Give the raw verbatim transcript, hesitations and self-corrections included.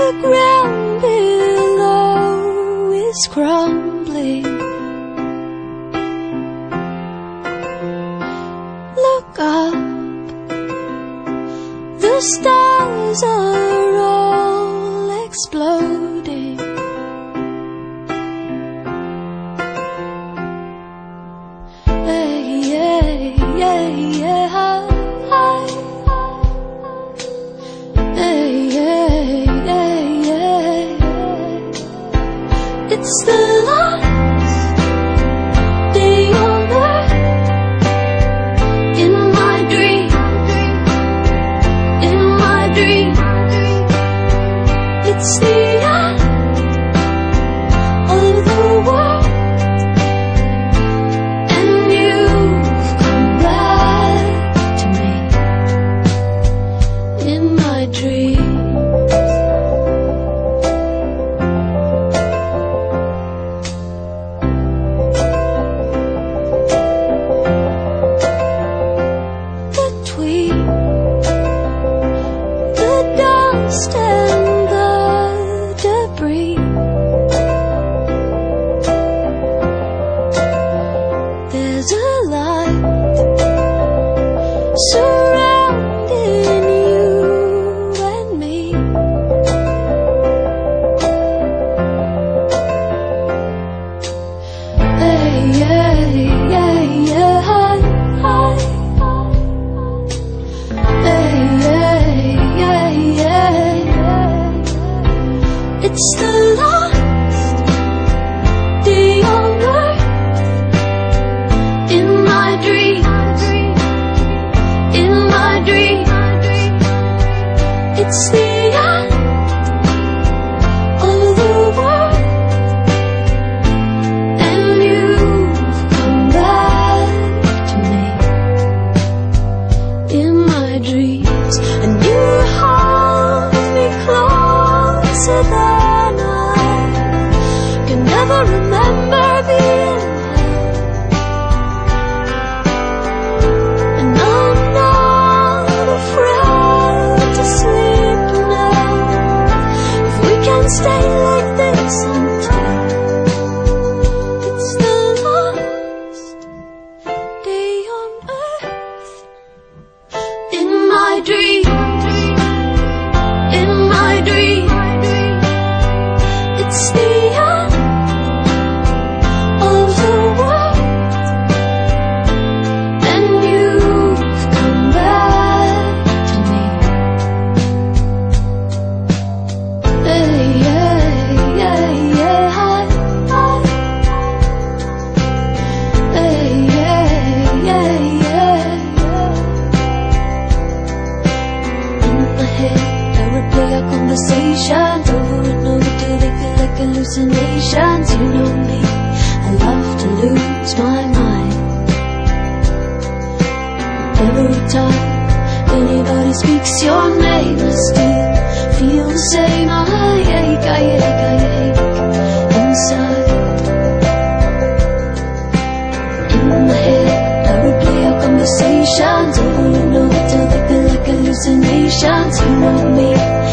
The ground below is crumbling. Look up, the stars are all exploding. Hey, yeah, yeah, yeah. Hey, yeah, yeah, yeah. It's the last day on earth. In my dream, in my dream, it's the end of the world. And you've come back to me in my dream. And the debris, there's a light surrounding you and me. Hey, yeah, yeah, yeah. Hey, yeah, yeah, yeah. It's the last day on earth. In my dream, in my dream, it's the end of the world. And you've come back to me in my dreams. And you hold me closer than I can never remember being held. And I'm not afraid to sleep now, if we can stay like this until it's the last day on earth. In my dream, in my dream, it's the end of the world. And you've come back to me. Hey, yeah, yeah, yeah. Hey, yeah, yeah, yeah. In my head, I replay our conversations over and over till they feel like hallucinations. You know me, I love to lose my mind. Every time anybody speaks your name, I still feel the same. I ache, I ache, I ache inside. In my head, I replay our conversations over and over till they feel like hallucinations. You know me,